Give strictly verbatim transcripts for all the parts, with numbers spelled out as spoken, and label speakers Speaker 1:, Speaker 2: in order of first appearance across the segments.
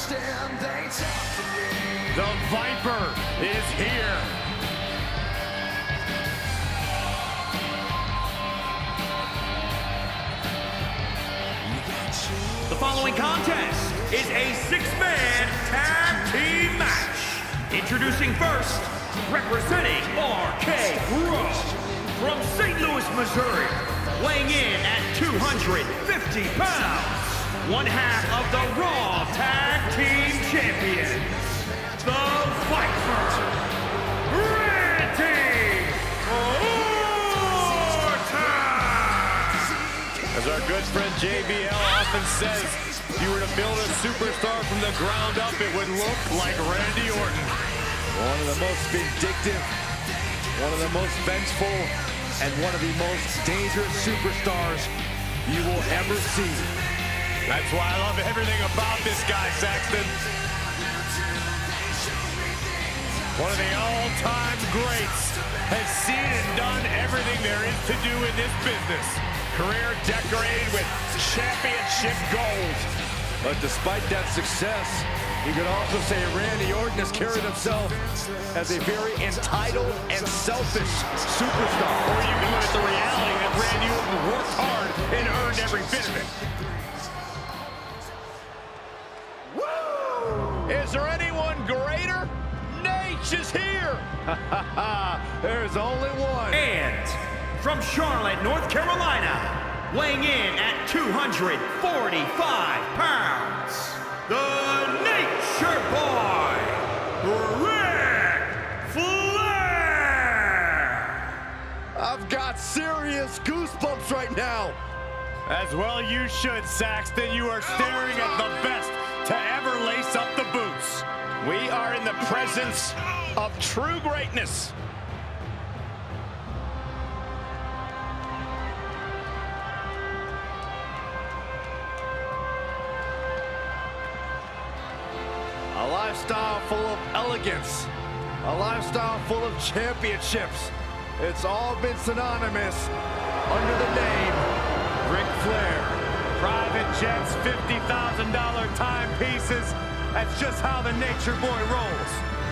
Speaker 1: understand, they talk to me.
Speaker 2: The Viper is here.
Speaker 3: The following contest is a six-man tag team match. Introducing first, representing R K Bro from Saint Louis, Missouri, weighing in at two hundred fifty pounds, one half of the Raw Tag Team Champions, the Viper, Randy Orton.
Speaker 2: As our good friend J B L often says, if you were to build a superstar from the ground up, it would look like Randy Orton.
Speaker 4: One of the most vindictive, one of the most vengeful, and one of the most dangerous superstars you will ever see.
Speaker 2: That's why I love everything about this guy, Saxton. One of the all-time greats, has seen and done everything there is to do in this business. Career decorated with championship gold.
Speaker 4: But despite that success, you could also say Randy Orton has carried himself as a very entitled and selfish superstar.
Speaker 2: Or you can look at the reality that Randy Orton worked hard and earned every bit of it. Woo! Is there anyone greater? Nate is here.
Speaker 4: There's only one.
Speaker 3: And from Charlotte, North Carolina, weighing in at two hundred forty-five pounds, the Nature Boy, Ric Flair!
Speaker 4: I've got serious goosebumps right now.
Speaker 2: As well you should, Saxton. You are staring at the best to ever lace up the boots. We are in the presence of true greatness.
Speaker 4: A lifestyle full of elegance, a lifestyle full of championships. It's all been synonymous under the name Ric Flair.
Speaker 2: Private jets, fifty thousand dollar timepieces. That's just how the Nature Boy rolls.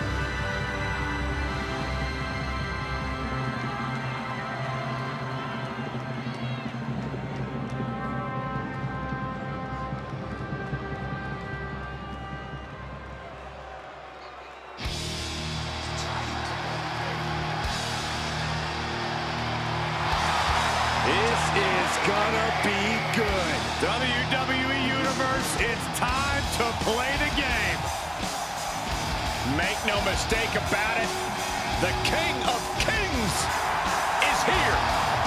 Speaker 4: This is gonna be good.
Speaker 2: W W E Universe, it's time to play the game. Make no mistake about it, the King of Kings is here.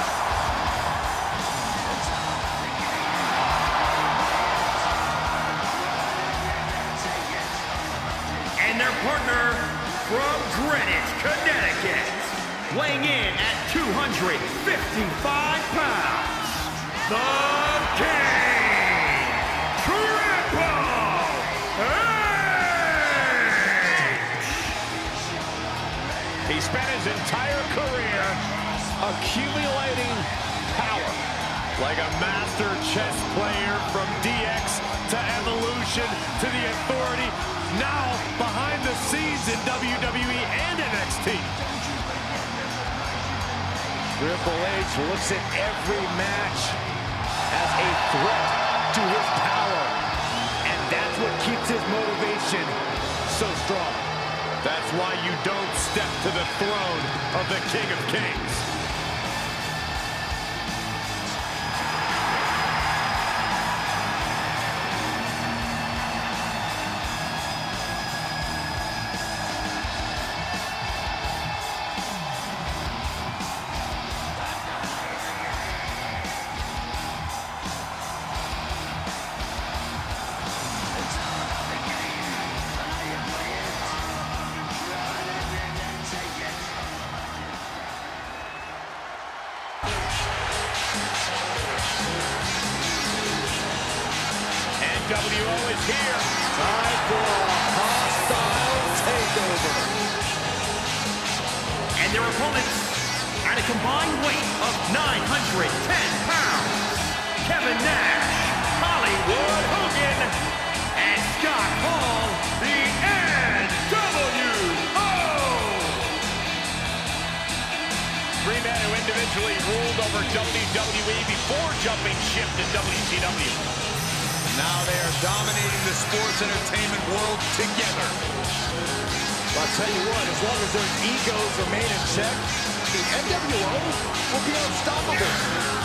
Speaker 3: And their partner from Greenwich, Connecticut, weighing in at two hundred fifty-five pounds, the King, Triple H!
Speaker 2: He spent his entire career accumulating power. Like a master chess player from D X to Evolution to the Authority, now behind the scenes in W W E and N X T.
Speaker 4: Triple H looks at every match as a threat to his power. And that's what keeps his motivation so strong.
Speaker 2: That's why you don't step to the throne of the King of Kings. nWo is here.
Speaker 4: Time for a hostile takeover.
Speaker 3: And their opponents, at a combined weight of nine hundred ten pounds, Kevin Nash, Hollywood Hogan, and Scott Hall
Speaker 2: individually ruled over W W E before jumping ship to W C W.
Speaker 5: Now they are dominating the sports entertainment world together.
Speaker 4: But I'll tell you what, as long as their egos remain in check, the N W O will be unstoppable.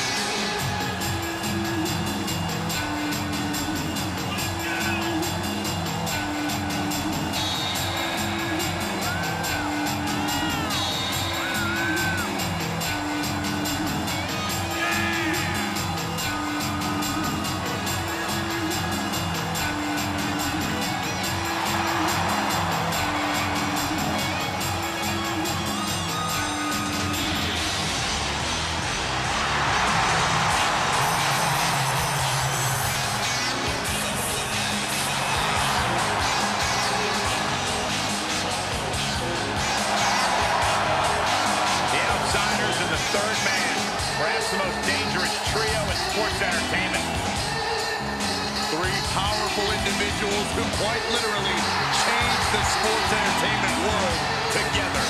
Speaker 2: The most dangerous trio in sports entertainment.
Speaker 5: Three powerful individuals who quite literally changed the sports entertainment world together.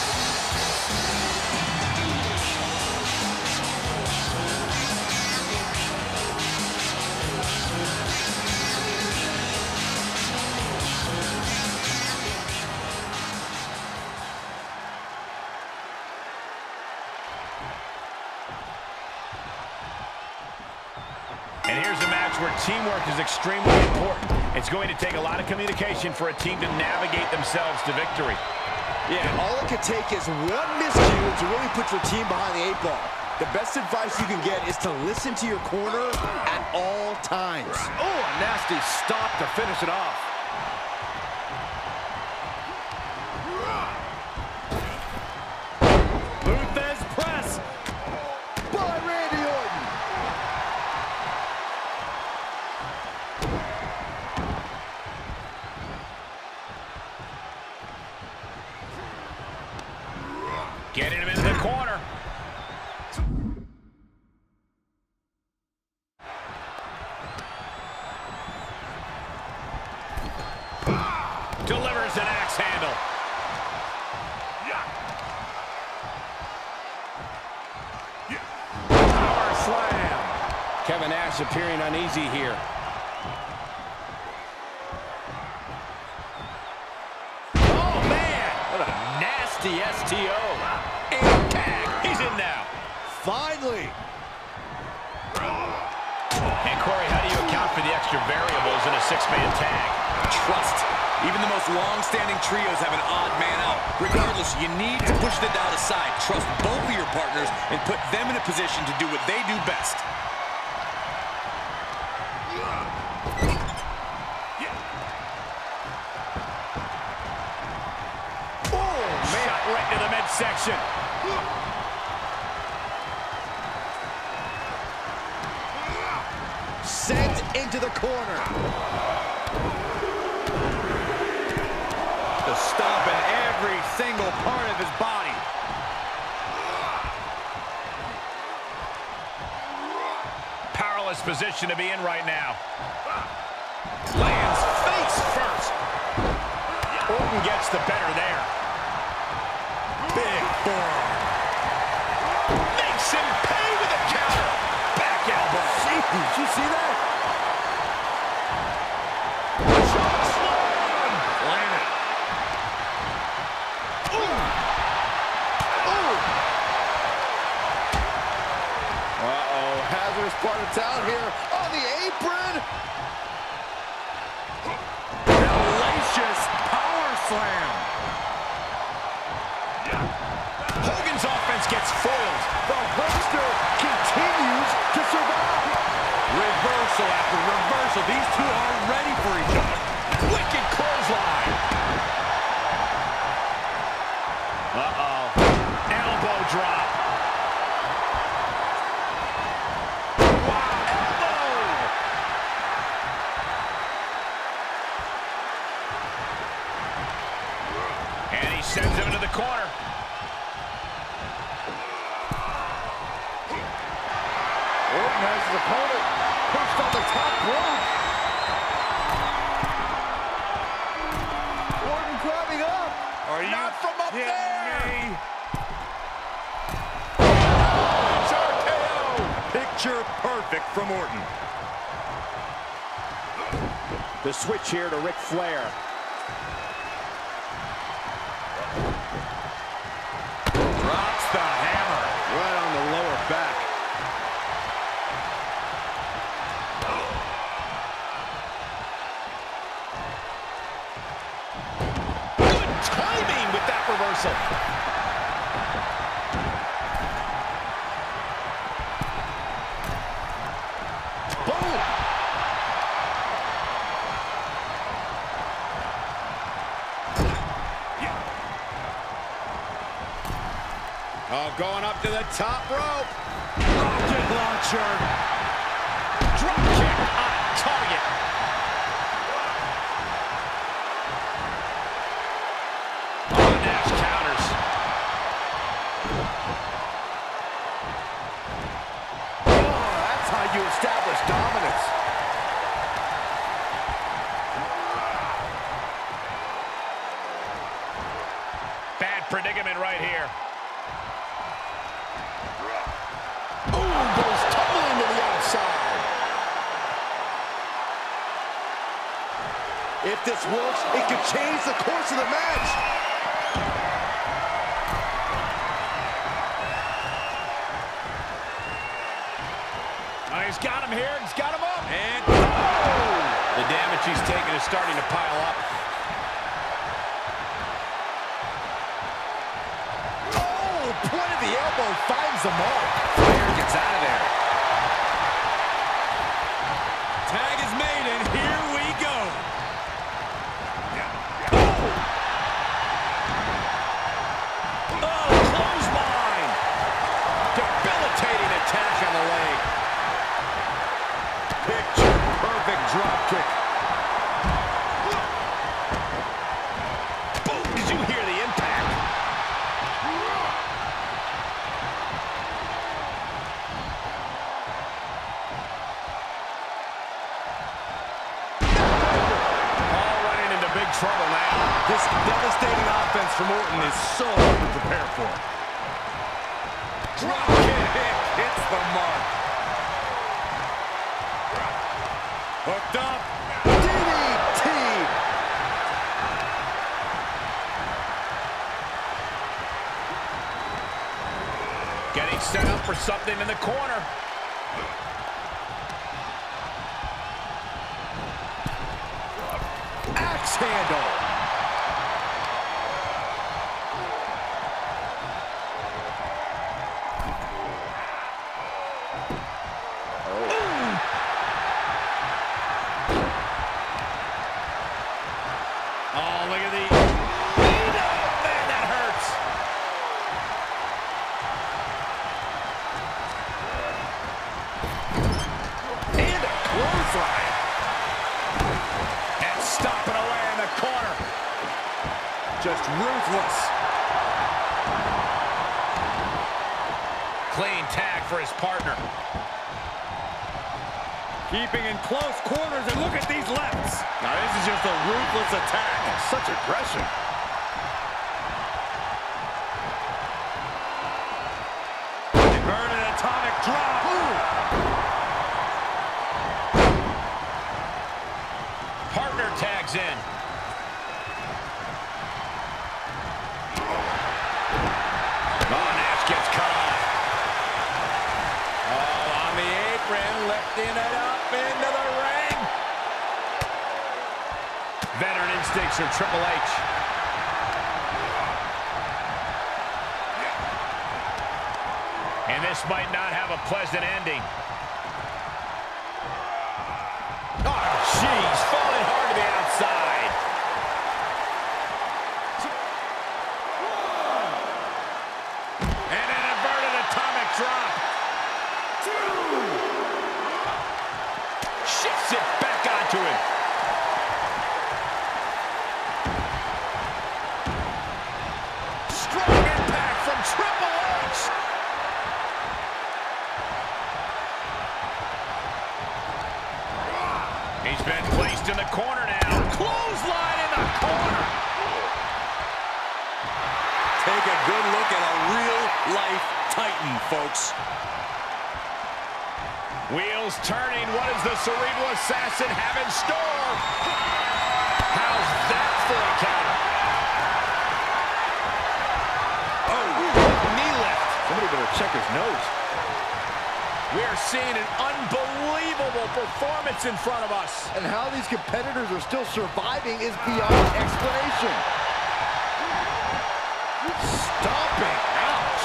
Speaker 2: And here's a match where teamwork is extremely important. It's going to take a lot of communication for a team to navigate themselves to victory.
Speaker 4: Yeah, all it could take is one miscue to really put your team behind the eight ball. The best advice you can get is to listen to your corner at all times.
Speaker 5: Oh, a nasty stop to finish it off.
Speaker 2: Luthez press.
Speaker 4: By Randy Orton.
Speaker 2: Getting him into the corner. Delivers an axe handle.
Speaker 5: Power slam. Kevin Nash appearing uneasy here.
Speaker 2: Oh, man. What a nasty S T O. And tag. He's in now.
Speaker 4: Finally.
Speaker 2: And Corey, how do you account for the extra variables in a six-man tag?
Speaker 5: Trust. Even the most long-standing trios have an odd man out. Regardless, you need to push the doubt aside. Trust both of your partners and put them in a position to do what they do best.
Speaker 2: Oh, man. Shot right to the midsection.
Speaker 4: Sent into the corner.
Speaker 5: The stomp in every single part of his body.
Speaker 2: Powerless position to be in right now. Lands face first. Orton gets the better there. Big forearm. Makes him pay with a counter. Back elbow.
Speaker 4: Did you see that?
Speaker 2: Choke slam. Landed.
Speaker 4: Uh-oh, hazardous part of town here on the apron.
Speaker 5: Hellacious power slam.
Speaker 2: Hogan's offense gets foiled.
Speaker 4: The Hulkster continues to survive.
Speaker 5: Reversal after reversal. These two are ready for each other.
Speaker 2: Wicked clothesline. Uh-oh. Elbow drop. Wow, elbow. And he sends him into the corner.
Speaker 4: Orton has his opponent pushed on the top rope. Orton climbing up.
Speaker 5: Are you
Speaker 2: Not from up
Speaker 5: kidding
Speaker 2: there.
Speaker 5: me? picture perfect from Orton.
Speaker 2: The switch here to Ric Flair.
Speaker 5: Drops the hammer.
Speaker 4: Right on the lower back.
Speaker 5: Good timing with that reversal. Boom.
Speaker 4: Oh, going up to the top rope.
Speaker 5: Rocket launcher. Drop kick on target. Oh, Nash counters.
Speaker 4: Oh, that's how you establish dominance.
Speaker 2: Bad predicament right here.
Speaker 4: Ooh, goes tumbling to the outside. If this works, it could change the course of the match.
Speaker 2: Oh, he's got him here. He's got him up.
Speaker 5: And oh! The damage he's taken is starting to pile up.
Speaker 4: Oh, point of the elbow finds the mark.
Speaker 5: Flair gets out of there. Tag is made, and here we go. Oh, clothesline. Debilitating attack on the leg. Picture perfect drop kick. Boom! Did you hear the impact?
Speaker 2: All running into big trouble now.
Speaker 5: This devastating offense from Orton is so hard to prepare for. Drop kick hits the mark. Hooked up.
Speaker 4: D D T.
Speaker 2: Getting set up for something in the corner.
Speaker 4: Axe handle.
Speaker 2: Oh, look at the... Oh, man, that hurts.
Speaker 4: And a clothesline.
Speaker 2: And stomping away in the corner.
Speaker 4: Just ruthless.
Speaker 2: Clean tag for his partner.
Speaker 5: Keeping in close quarters, and look at these lefts. Now this is just a ruthless attack.
Speaker 4: Such aggression.
Speaker 5: Inverted atomic drop.
Speaker 2: Partner tags in. Oh, Nash gets cut off.
Speaker 5: Oh, on the apron, lifting it up into the ring.
Speaker 2: Veteran instincts from Triple H. And this might not have a pleasant ending. Oh, jeez, falling hard to the outside. And an inverted atomic drop. Shifts it back onto him. Strong impact from Triple H. He's been placed in the corner now. Clothesline in the corner.
Speaker 5: Take a good look at a real-life Titan, folks.
Speaker 2: Wheels turning. What does the Cerebral Assassin have in store? How's that for a counter? Oh, knee lift.
Speaker 4: Somebody better check his nose.
Speaker 2: We are seeing an unbelievable performance in front of us.
Speaker 4: And how these competitors are still surviving is beyond explanation. Stomping. Ouch.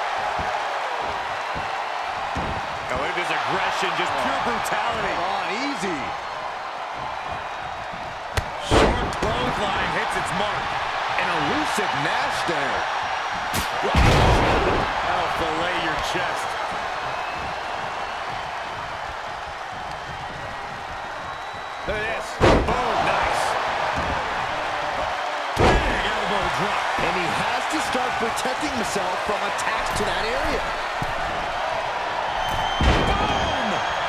Speaker 2: Oh, look at this aggression, just pure brutality.
Speaker 4: Come on, easy.
Speaker 2: Short clothesline hits its mark.
Speaker 4: An elusive Nash there.
Speaker 2: That'll fillet your chest. Look at this. Boom, nice. Big elbow drop.
Speaker 4: And he has to start protecting himself from attacks to that area.
Speaker 2: Boom!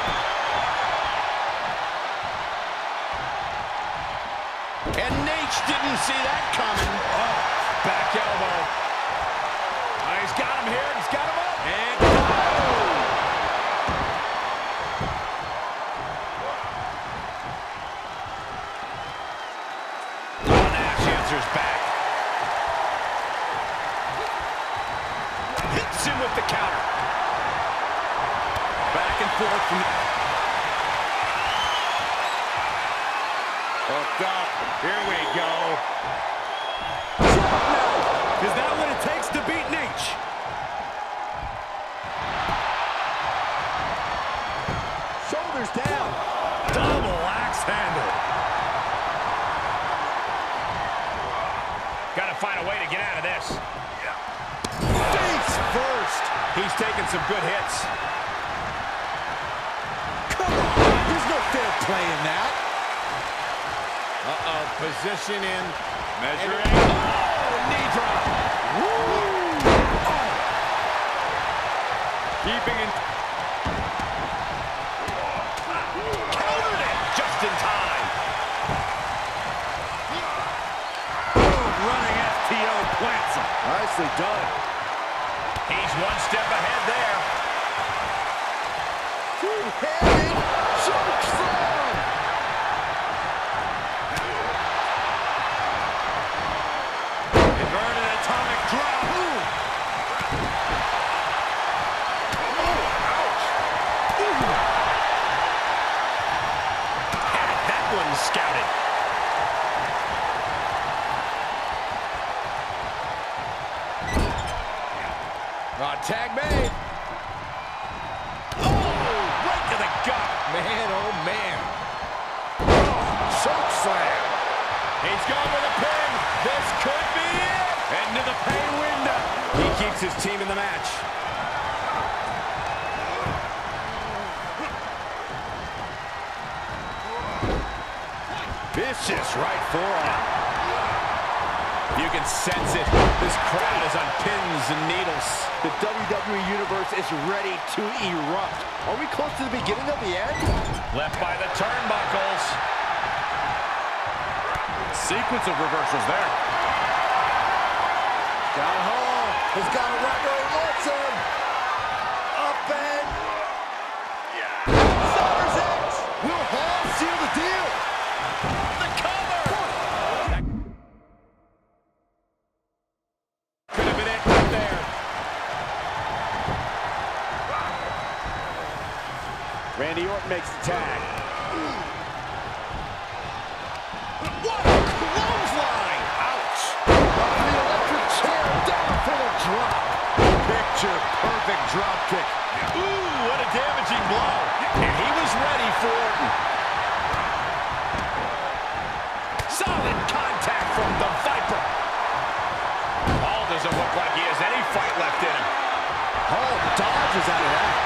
Speaker 2: And Nate didn't see that coming. Oh, back elbow. Oh, he's got him here. He's got him up. And boom! Back. Hits him with the counter. Back and forth. From... Hooked up. Here we go. Is that what it takes to beat Nate?
Speaker 4: Shoulders down.
Speaker 2: Double axe handle. Got to find a way to get out of this.
Speaker 4: Face first.
Speaker 2: He's taking some good hits.
Speaker 4: Come on. There's no fair play in that.
Speaker 2: Uh-oh. Position in. Measuring. Oh, knee drop. Woo! Oh. Keeping in. Countered it just in time. Running F T O plants him.
Speaker 4: Nicely done.
Speaker 2: He's one step ahead there.
Speaker 4: Two-handed choke slam.
Speaker 2: Inverted atomic drop. Ooh. Oh, ouch. Ooh. Had that one scouted. Uh, tag made. Oh, right to the gut.
Speaker 4: Man, oh, man.
Speaker 2: Oh, choke slam. He's going with a pin. This could be it. Into the pay window. He keeps his team in the match. Vicious right forearm. You can sense it. This crowd is on pins and needles.
Speaker 4: The W W E Universe is ready to erupt. Are we close to the beginning of the end?
Speaker 2: Left by the turnbuckles. Sequence of reversals there.
Speaker 4: Down Hall has got a right where he wants him. Up and... Somerset! Will Hall seal the deal?
Speaker 2: The cover! Could have been it right there. Randy Orton makes the tag. What a clothesline! Ouch!
Speaker 4: Up the electric chair, down for the drop.
Speaker 2: Picture perfect drop kick. Ooh, what a damaging blow. And he was ready for Orton. Solid contact from the Viper. Hall doesn't look like he has any fight left in him.
Speaker 4: Hall dodges out of that.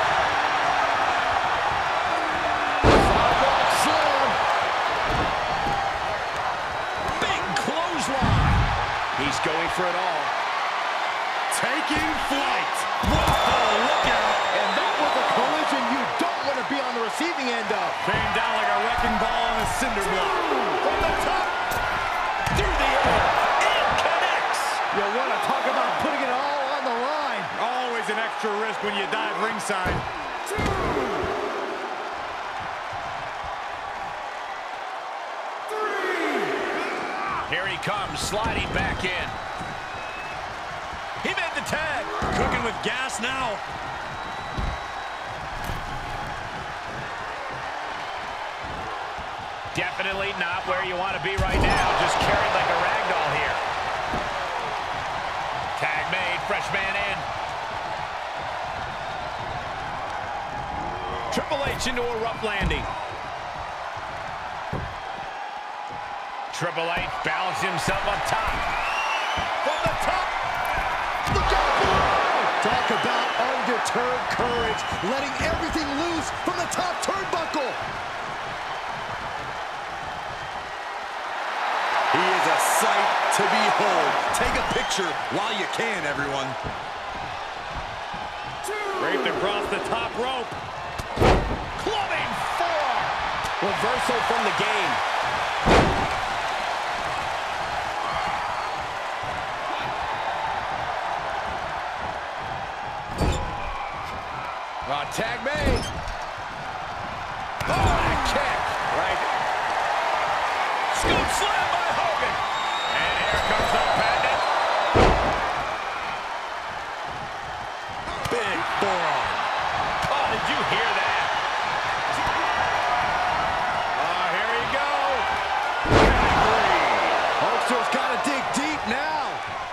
Speaker 2: He's going for it all. Taking flight. Whoa, look out.
Speaker 4: And that was a collision you don't want to be on the receiving end of.
Speaker 2: Came down like a wrecking ball on a cinder block. From the top. Through the air. It connects.
Speaker 4: You want to talk about putting it all on the line.
Speaker 2: Always an extra risk when you dive ringside. Two. comes sliding back in. He made the tag. Cooking with gas now. Definitely not where you want to be right now. Just carried like a ragdoll here. Tag made, fresh man in. Triple H into a rough landing. Triple H balancing himself up top. From the top.
Speaker 4: Look out below! Talk about undeterred courage, letting everything loose from the top turnbuckle.
Speaker 5: He is a sight to behold. Take a picture while you can, everyone.
Speaker 2: Draped across the top rope. Clubbing forearm. Reversal from the game. Uh, tag made. Oh, that kick. Right. Scoop slam by Hogan. And here comes the pendant. Big forearm. Oh, did you hear that? Oh, here we go.
Speaker 4: Hulkster's got to dig deep now.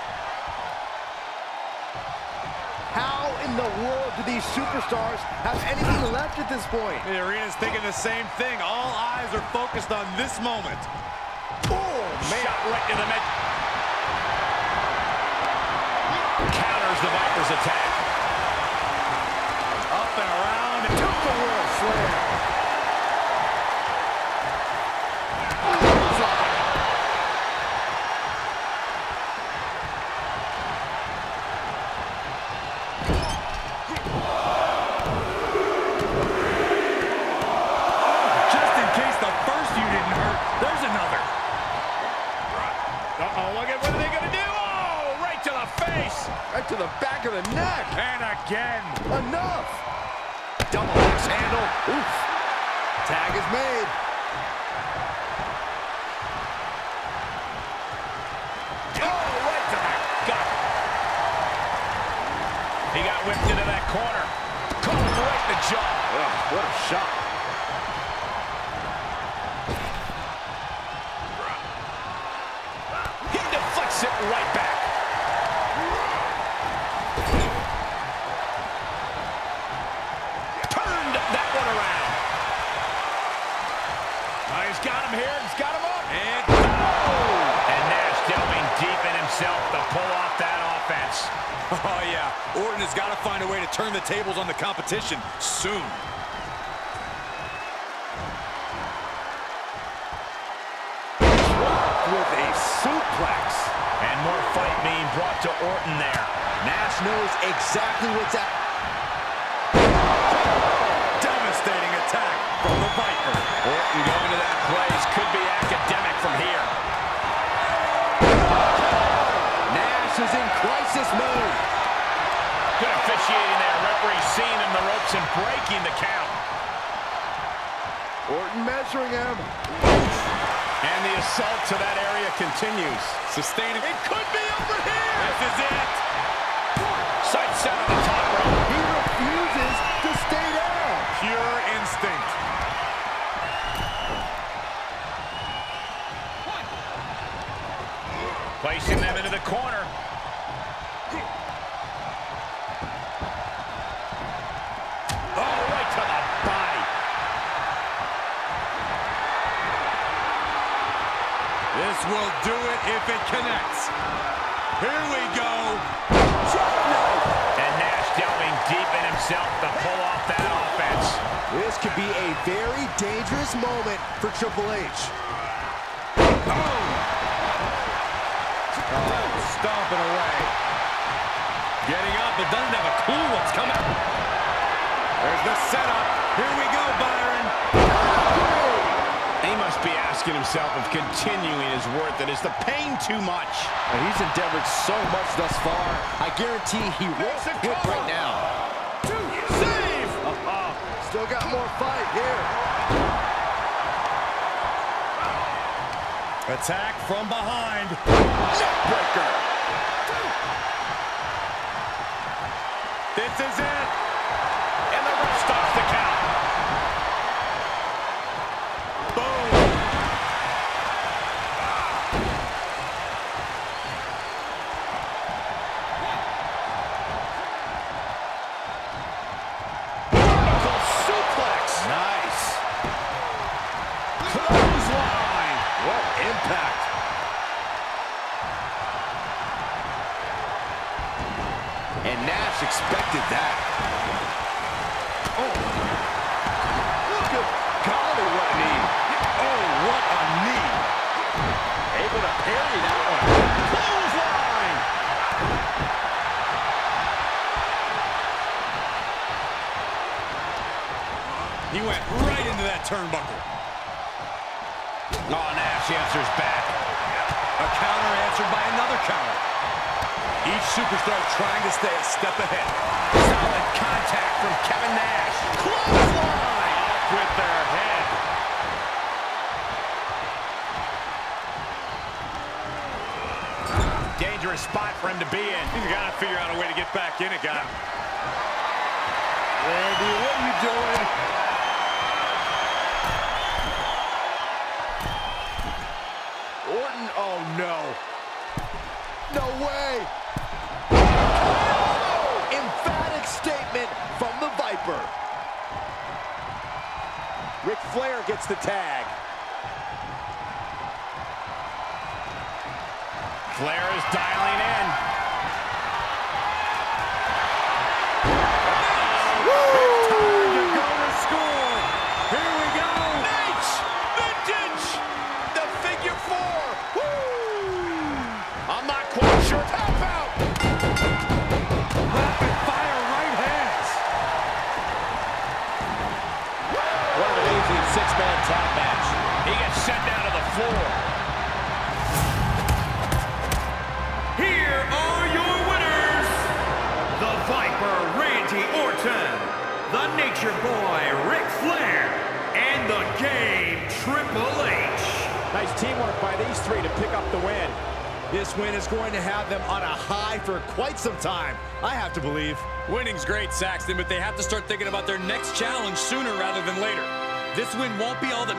Speaker 4: How in the world do these superstars have anything left at this point?
Speaker 2: The arena's thinking the same thing. All eyes are focused on this moment.
Speaker 4: Oh, man.
Speaker 2: Shot right to the mid. Counters the Viper's attack. Up and around. And took the world slam. Just in case the first you didn't hurt, there's another. Uh-oh, look at what are they going to do? Oh, right to the face.
Speaker 4: Right to the back of the neck.
Speaker 2: And again.
Speaker 4: Enough. Double axe handle. Oof. Tag is made.
Speaker 2: Oh, right to the gut. He got whipped into that corner. Caught him right in the jaw.
Speaker 4: Ugh, what a shot.
Speaker 2: He deflects it right back. Turned that one around. Oh, he's got him here. He's got him up. And, oh! And Nash delving deep in himself to pull off that offense.
Speaker 5: Oh, yeah. Orton has got to find a way to turn the tables on the competition soon.
Speaker 4: With a suplex.
Speaker 2: And more fight being brought to Orton there.
Speaker 4: Nash knows exactly what's at.
Speaker 5: Devastating attack from the Viper.
Speaker 2: Orton going to that place could be academic from here.
Speaker 4: Nash is in crisis mode.
Speaker 2: Good officiating there. Referee seeing him the ropes and breaking the count.
Speaker 4: Orton measuring him.
Speaker 2: And the assault to that area continues.
Speaker 5: Sustaining.
Speaker 2: It could be over here. This is it. Sight set on the top rope.
Speaker 4: He refuses to stay down.
Speaker 2: Pure instinct. Placing them into the corner. Oh, right to the body.
Speaker 5: This will do it if it connects. Here we go.
Speaker 2: And Nash delving deep in himself to pull off that offense.
Speaker 4: This could be a very dangerous moment for Triple H.
Speaker 2: Oh, stomping away. Getting up, but doesn't have a clue what's coming. There's the setup. Here we go, Byron. He must be asking himself if continuing is worth it. Is the pain too much?
Speaker 4: And he's endeavored so much thus far. I guarantee he won't quit right now.
Speaker 2: Two, save!
Speaker 4: Uh-uh. Still got more fight here.
Speaker 2: Attack from behind. Neckbreaker. This is it. And the ref stops the count. Boom. Vertical suplex. Nice. Clothesline. What impact. And Nash expected that. Oh. Good golly, what a knee. Oh, what a knee. Able to parry that one. Clothesline. He went right into that turnbuckle. Oh, Nash answers back. A counter answered by another counter. Each superstar trying to stay a step ahead. Solid contact from Kevin Nash. Clothesline! Off with their head. Dangerous spot for him to be in. He's got to figure out a way to get back in it, guy. Randy, what are you doing? Orton, oh no. No way! Oh, emphatic statement from the Viper. Ric Flair gets the tag. Flair is dialing in. Woo! Time to go to school. Here we go. Nate's vintage. The figure four. Woo! I'm not quite sure. Tap out! Rapid fire right hands. What an amazing six-man tag match. He gets sent down to the floor.
Speaker 3: Here are your winners. The Viper, Randy Orton. The Nature Boy, Ric Flair. And the Game, Triple H.
Speaker 2: Nice teamwork by these three to pick up the win. This win is going to have them on a high for quite some time, I have to believe.
Speaker 5: Winning's great, Saxton, but they have to start thinking about their next challenge sooner rather than later. This win won't be all that